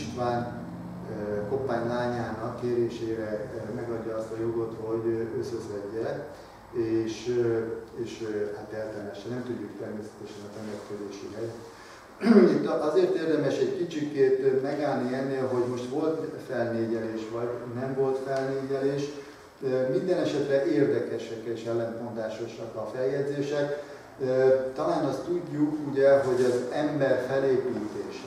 István Koppány lányának kérésére megadja azt a jogot, hogy összeszedje, és hát eltemesse. Nem tudjuk természetesen a temetkezési helyet. Itt azért érdemes egy kicsikét megállni ennél, hogy most volt felnégyelés, vagy nem volt felnégyelés. Minden esetre érdekesek és ellentmondásosak a feljegyzések. Talán azt tudjuk, ugye, hogy az ember felépítése.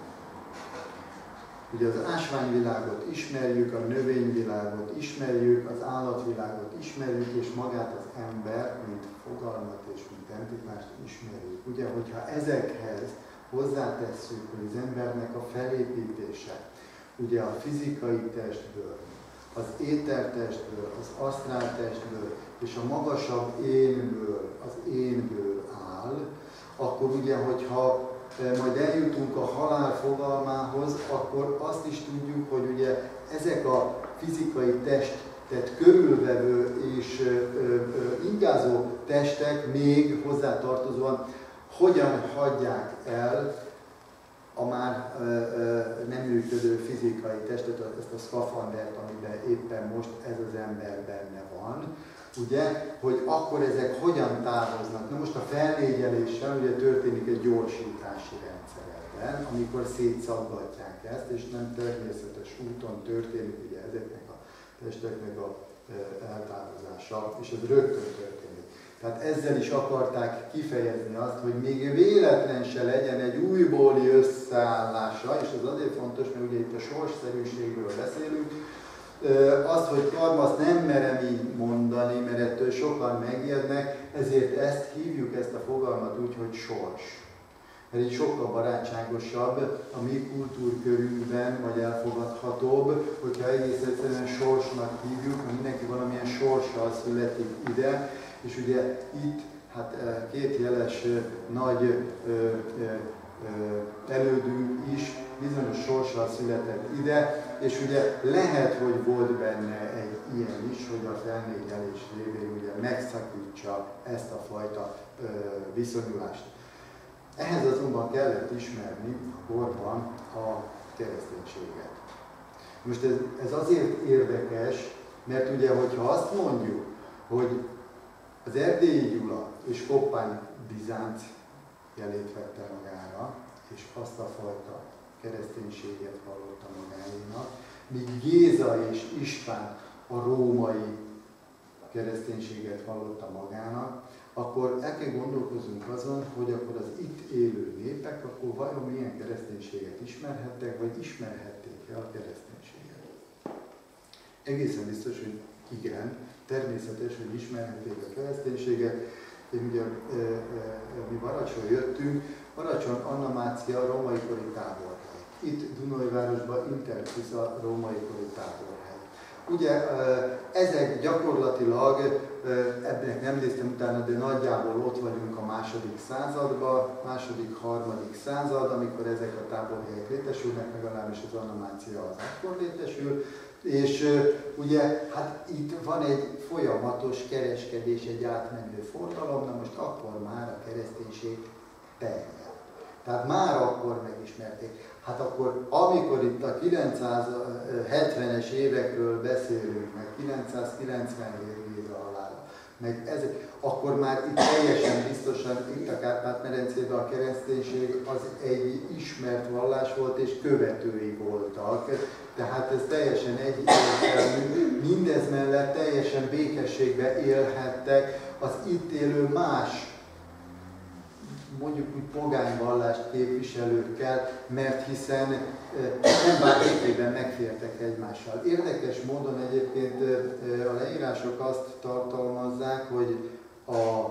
Ugye az ásványvilágot ismerjük, a növényvilágot ismerjük, az állatvilágot ismerjük, és magát az ember, mint fogalmat és mint entitást ismerjük. Ugye, hogyha ezekhez hozzátesszük, hogy az embernek a felépítése, ugye a fizikai testből, az étertestből, az asztráltestből és a magasabb énből, az énből áll, akkor ugye, hogyha majd eljutunk a halál fogalmához, akkor azt is tudjuk, hogy ugye ezek a fizikai testet körülvevő és ingázó testek még hozzátartozóan hogyan hagyják el a már nem működő fizikai testet, ezt a szkafandert, amiben éppen most ez az ember benne van, ugye, hogy akkor ezek hogyan távoznak. Na most a felnégyeléssel ugye történik egy gyorsítási rendszerben, amikor szétszaggatják ezt, és nem természetes úton történik ugye ezeknek a testeknek a eltávozása, és ez rögtön történik. Tehát ezzel is akarták kifejezni azt, hogy még véletlen se legyen egy újbóli összeállása, és ez azért fontos, mert ugye itt a sorsszerűségről beszélünk, azt, hogy karma, azt nem merem így mondani, mert ettől sokan megijednek, ezért hívjuk ezt a fogalmat úgy, hogy sors. Mert így sokkal barátságosabb a mi kultúrkörünkben, vagy elfogadhatóbb, hogyha egész egyszerűen sorsnak hívjuk, mert mindenki valamilyen sorssal születik ide, és ugye itt hát két jeles nagy elődünk is bizonyos sorssal született ide, és ugye lehet, hogy volt benne egy ilyen is, hogy a felnégyelés révén ugye megszakítsa ezt a fajta viszonyulást. Ehhez azonban kellett ismerni a korban a kereszténységet. Most ez azért érdekes, mert ugye, hogyha azt mondjuk, hogy az Erdélyi Gyula és Koppány Bizánc jelét vette magára, és azt a fajta kereszténységet vallotta magáénak, míg Géza és István a római kereszténységet vallotta magának, akkor el kell gondolkoznunk azon, hogy akkor az itt élő népek akkor vajon milyen kereszténységet ismerhettek, vagy ismerhették-e a kereszténységet. Egészen biztos, hogy igen, természetes, hogy ismerhették a kereszténységet. Én ugye mi Baracsról jöttünk, Baracson Anna Mácia római kori táborhely. Itt Dunajvárosban Intertisza római kori táborhely. Ugye ezek gyakorlatilag, ebben nem néztem utána, de nagyjából ott vagyunk a második században, második-harmadik század, amikor ezek a táborhelyek létesülnek, legalábbis az Anna Mácia az akkor létesül. És ugye, hát itt van egy folyamatos kereskedés, egy átmenő forgalom, na most akkor már a kereszténység terjed. Tehát már akkor megismerték. Hát akkor, amikor itt a 970-es évekről beszélünk, meg 997 Géza halála, meg ezek, akkor már itt teljesen biztosan, itt a Kárpát-medencében a kereszténység az egy ismert vallás volt, és követői voltak. Tehát ez teljesen egyértelmű, mindez mellett teljesen békességben élhettek az itt élő más, mondjuk úgy pogányvallást képviselőkkel, mert hiszen nem bár békében megfértek egymással. Érdekes módon egyébként a leírások azt tartalmazzák, hogy a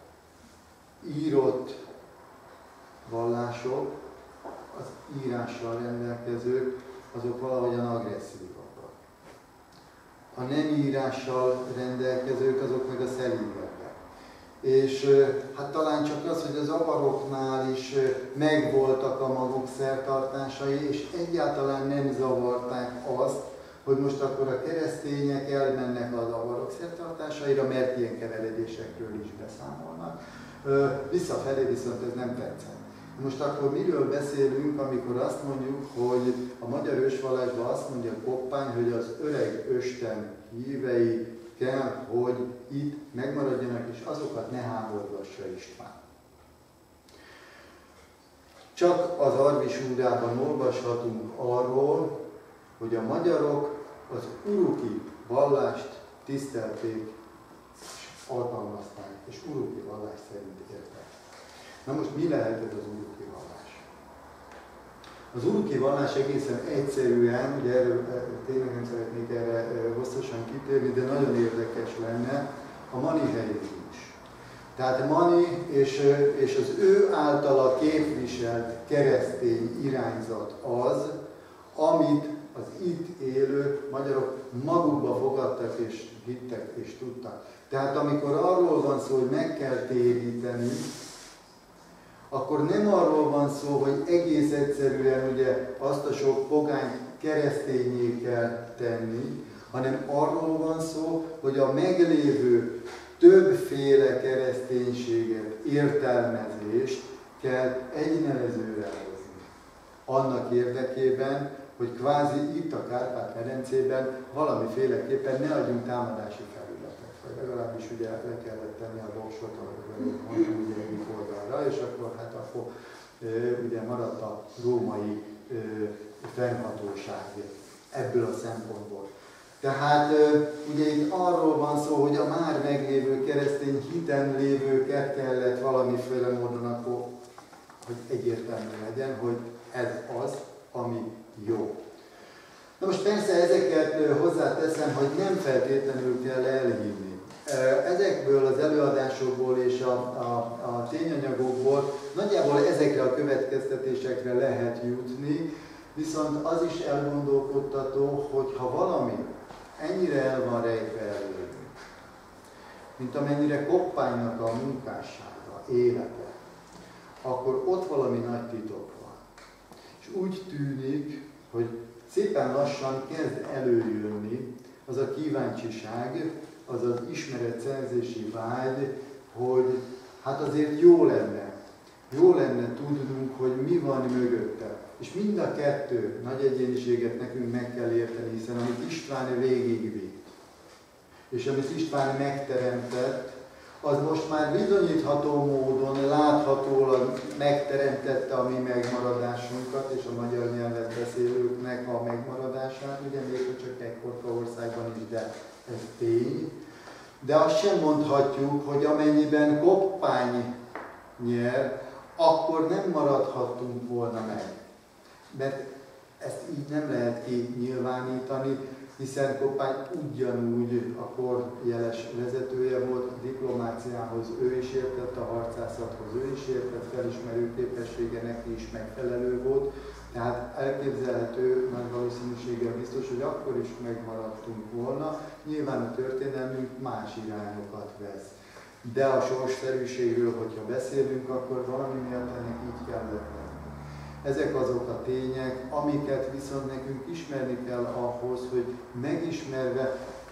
írott vallások, az írással rendelkezők, azok valahogyan agresszívabbak. A nem írással rendelkezők, azok meg a szelídebbek. És hát talán csak az, hogy az avaroknál is megvoltak a maguk szertartásai, és egyáltalán nem zavarták azt, hogy most akkor a keresztények elmennek az avarok szertartásaira, mert ilyen keveredésekről is beszámolnak. Visszafelé viszont ez nem tetszett. Most akkor miről beszélünk, amikor azt mondjuk, hogy a magyar ősvallásban azt mondja Koppány, hogy az öreg östen hívei kell, hogy itt megmaradjanak, és azokat ne háborgassa István. Csak az Arvisúrában olvashatunk arról, hogy a magyarok az uruki vallást tisztelték és alkalmazták, és uruki vallás szerint éltek. Na most mi lehet ez az uruki vallás? Az uruki vallás egészen egyszerűen, ugye erről tényleg nem szeretnék erre hosszasan kitérni, de nagyon érdekes lenne, a maniheizmus. Tehát Mani és az ő általa képviselt keresztény irányzat az, amit az itt élő magyarok magukba fogadtak és hittek és tudtak. Tehát amikor arról van szó, hogy meg kell téríteni, akkor nem arról van szó, hogy egész egyszerűen ugye azt a sok pogányt keresztényé kell tenni, hanem arról van szó, hogy a meglévő többféle kereszténységet, értelmezést kell egy nevezőre hozni. Annak érdekében, hogy kvázi itt a Kárpát-medencében valamiféleképpen ne adjunk támadási felületet. Vagy legalábbis ugye le kellett tenni a voksot, mondjuk ugye egyik oldalra, és akkor hát akkor ugye maradt a római fennhatóság ebből a szempontból. Tehát ugye itt arról van szó, hogy a már meglévő keresztény hiten lévőket kellett valamiféle módon akkor, hogy egyértelmű legyen, hogy ez az, ami jó. Na most persze ezeket hozzáteszem, hogy nem feltétlenül kell elhinni. Ezekből az előadásokból és a tényanyagokból nagyjából ezekre a következtetésekre lehet jutni, viszont az is elgondolkodtató, hogy ha valami ennyire el van rejtve előtt, mint amennyire Koppánynak a munkássága, élete, akkor ott valami nagy titok van. És úgy tűnik, hogy szépen lassan kezd előjönni az a kíváncsiság, az az ismeretszerzési vágy, hogy hát azért jó lenne tudnunk, hogy mi van mögötte. És mind a kettő nagy egyéniséget nekünk meg kell érteni, hiszen amit István végigvitt, és amit István megteremtett, az most már bizonyítható módon, láthatólag megteremtette a mi megmaradásunkat és a magyar nyelvet beszélőknek a megmaradását, ugye még csak ekkorka országban is, de ez tény. De azt sem mondhatjuk, hogy amennyiben Koppány nyer, akkor nem maradhattunk volna meg. Mert ezt így nem lehet kinyilvánítani, hiszen Koppány ugyanúgy a kor jeles vezetője volt, a diplomáciához ő is értett, a harcászathoz ő is értett, felismerő képessége neki is megfelelő volt. Tehát elképzelhető, nagy valószínűséggel biztos, hogy akkor is megmaradtunk volna. Nyilván a történelmünk más irányokat vesz. De a sorsszerűségről, hogyha beszélünk, akkor valami miatt ennek így kellett lenni. Ezek azok a tények, amiket viszont nekünk ismerni kell ahhoz, hogy megismerve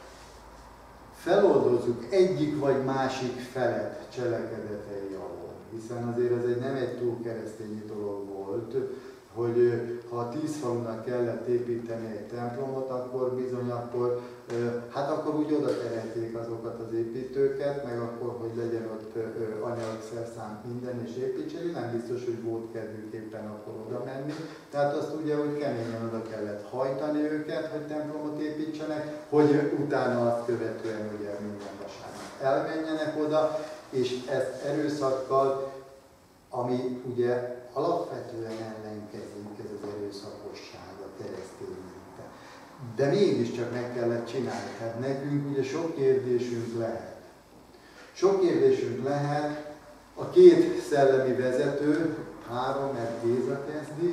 feloldozzuk egyik vagy másik felet cselekedetei alól. Hiszen azért ez nem egy túl keresztény dolog volt, hogy ha 10 falunak kellett építeni egy templomot, akkor bizony hát akkor úgy oda terelték azokat az építőket, meg akkor, hogy legyen ott anyag, szerszám, minden és építsék, nem biztos, hogy volt kedvük éppen akkor oda menni. Tehát azt ugye, hogy keményen oda kellett hajtani őket, hogy templomot építsenek, hogy utána azt követően ugye minden vasárnap elmenjenek oda, és ezt erőszakkal, ami ugye alapvetően ellenkezik, ez az erőszakosság, a kereszténységbe. De mégiscsak meg kellett csinálni. Hát nekünk ugye sok kérdésünk lehet. Sok kérdésünk lehet a két szellemi vezető, 3, mert Géza kezdi,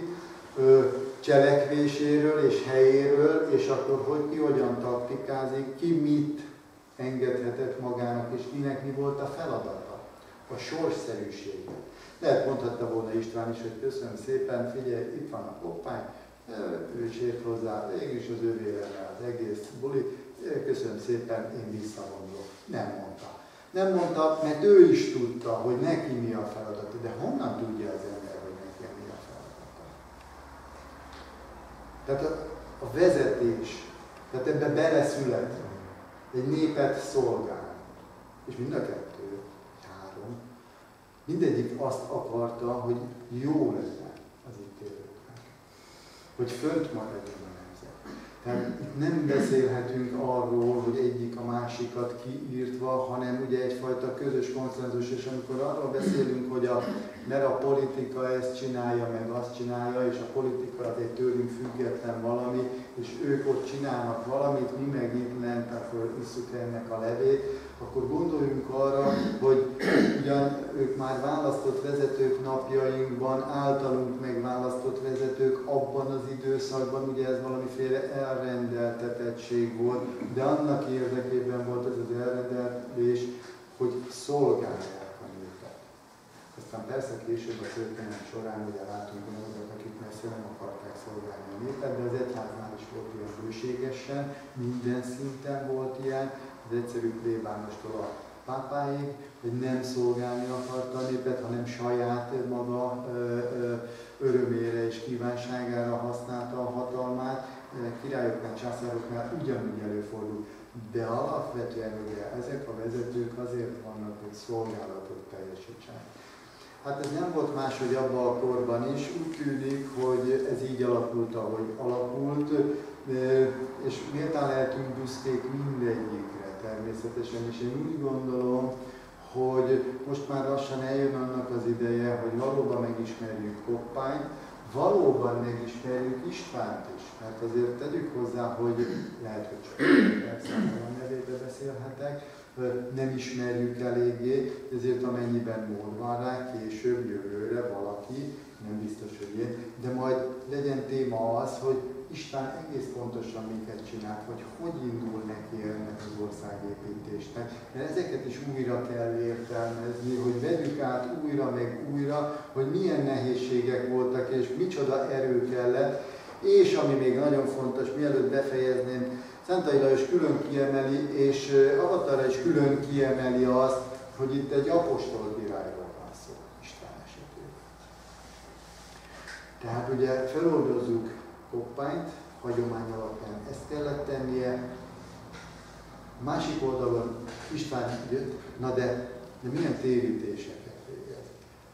cselekvéséről és helyéről, és akkor hogy ki hogyan taktikázik, ki mit engedhetett magának, és kinek mi volt a feladata, a sorsszerűsége. Lehet mondhatta volna István is, hogy köszönöm szépen, figyelj, itt van a Koppány, ő is ért hozzá, mégis az ővé lenne az egész buli, köszönöm szépen, én visszavonulok. Nem mondta. Nem mondta, mert ő is tudta, hogy neki mi a feladata, de honnan tudja az ember, hogy neki Tehát a vezetés, tehát ebbe beleszületni, egy népet szolgál. És mind a kettő, három, mindegyik azt akarta, hogy jó legyen az itt élőknek. Hogy fönt maradjon a nemzet. Tehát itt nem beszélhetünk arról, hogy egyik a másikat kiírtva, hanem ugye egyfajta közös konszenzus, és amikor arról beszélünk, hogy mert a politika ezt csinálja, meg azt csinálja, és a politika az egy tőlünk független valami, és ők ott csinálnak valamit, mi meg itt lent, akkor isszuk ennek a levét, akkor gondoljunk arra, hogy ugyan ők már választott vezetők napjainkban, általunk megválasztott vezetők abban az időszakban, ugye ez valamiféle elrendeltetettség volt, de annak érdekében volt ez az elrendelés, hogy szolgálják a népet. Aztán persze később a történet során ugye látunk olyanokat, akik messze nem akarták szolgálni a népet, de az egyháznál is volt ilyen bőségesen, minden szinten volt ilyen, az egyszerű plébánostól a pápáig, hogy nem szolgálni akarta a népet, hanem saját maga örömére és kívánságára használta a hatalmát. Királyoknál, császároknál ugyanúgy előfordul. De alapvetően ugye ezek a vezetők azért vannak, hogy szolgálatot teljesítsenek. Hát ez nem volt máshogy abban a korban is, úgy tűnik, hogy ez így alakult, ahogy alakult, és méltán lehetünk büszkék mindegyikre természetesen, és én úgy gondolom, hogy most már lassan eljön annak az ideje, hogy valóban megismerjük Koppányt, valóban megismerjük Istvánt is, mert azért tegyük hozzá, hogy lehet, hogy csak persze a nevébe beszélhetek, nem ismerjük eléggé, ezért amennyiben mód van rá, később, jövőre valaki, nem biztos, hogy én, de majd legyen téma az, hogy István egész pontosan miket csinált, vagy hogy indul neki ennek az országépítésnek. Mert ezeket is újra kell értelmezni, hogy vegyük át újra meg újra, hogy milyen nehézségek voltak, és micsoda erő kellett. És ami még nagyon fontos, mielőtt befejezném, Szentai Lajos külön kiemeli, és Avatarra is külön kiemeli azt, hogy itt egy apostol királyról van szó István esetében. Tehát ugye feloldozzuk Koppányt, hagyomány alapján ezt kellett tennie. Másik oldalon István jött, na de milyen térítéseket végez?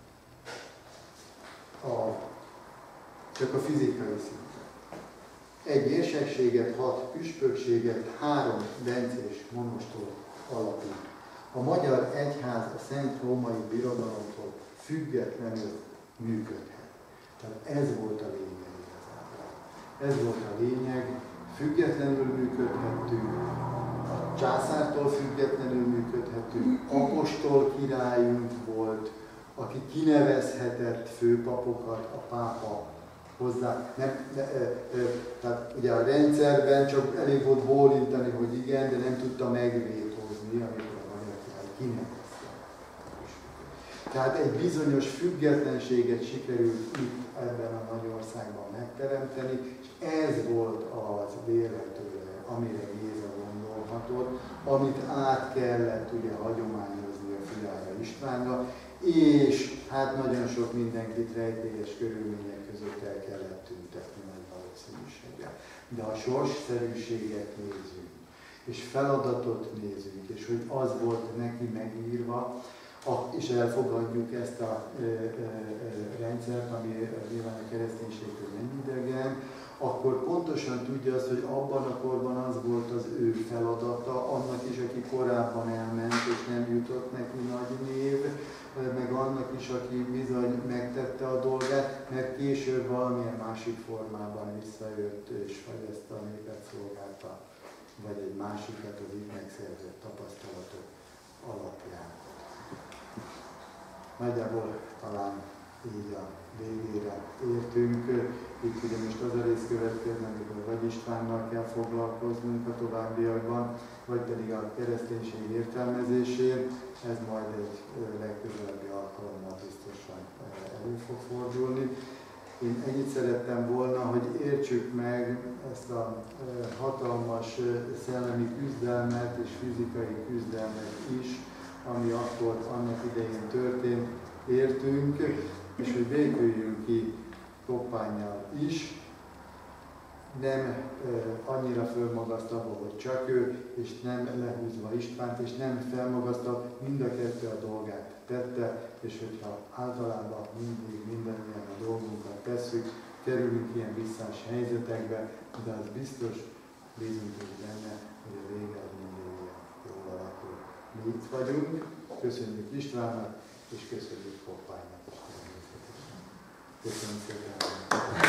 Csak a fizikai szinten. Egy érsekséget, 6 püspökséget, 3 bencés monostort alapít. A magyar egyház a Szent Római Birodalomtól függetlenül működhet. Tehát ez volt a lényeg igazából. Ez volt a lényeg, függetlenül működhettünk, a császártól függetlenül működhettünk, apostol királyunk volt, aki kinevezhetett főpapokat, a pápa hozzá. Tehát ugye a rendszerben csak elég volt bólintani, hogy igen, de nem tudta megvétózni, amikor a magyar király kinevezte. Tehát egy bizonyos függetlenséget sikerült itt ebben a nagy országban megteremteni, és ez volt az vélhetőleg, amire Géza gondolhatott, amit át kellett ugye hagyományozni a Filára Istvánra, és hát nagyon sok mindenkit rejtélyes körülmények között el kellett tüntetni nagy valószínűséggel. De a sorsszerűséget nézzünk, és feladatot nézünk, és hogy az volt neki megírva, és elfogadjuk ezt a rendszert, ami nyilván a kereszténységtől nem idegen, akkor pontosan tudja azt, hogy abban a korban az volt az ő feladata, annak is, aki korábban elment és nem jutott neki nagy név, meg annak is, aki bizony megtette a dolgát, mert később valamilyen másik formában visszajött, és vagy ezt a népet szolgálta, vagy egy másikat az itt megszerzett tapasztalatok alapján. Nagyjából talán így a végére értünk. Itt ugye most az a rész következne, amikor vagy Istvánnal kell foglalkoznunk a továbbiakban, vagy pedig a kereszténység értelmezésén. Ez majd egy legközelebbi alkalommal biztosan elő fog fordulni. Én ennyit szerettem volna, hogy értsük meg ezt a hatalmas szellemi küzdelmet és fizikai küzdelmet is, ami akkor annak idején történt, értünk, és hogy béküljünk ki Koppánnyal is, nem annyira fölmagasztalva, hogy csak ő, és nem lehúzva Istvánt, és nem felmagasztalva, mind a kettő a dolgát tette, és hogyha általában mindig mindannyian a dolgunkat tesszük, kerülünk ilyen visszás helyzetekbe, de az biztos, bízunk is benne, hogy a vége az mindig ilyen jól alakul. Mi itt vagyunk, köszönjük Istvánnak, és köszönjük Hoppánynak is természetesen. Köszönöm szépen!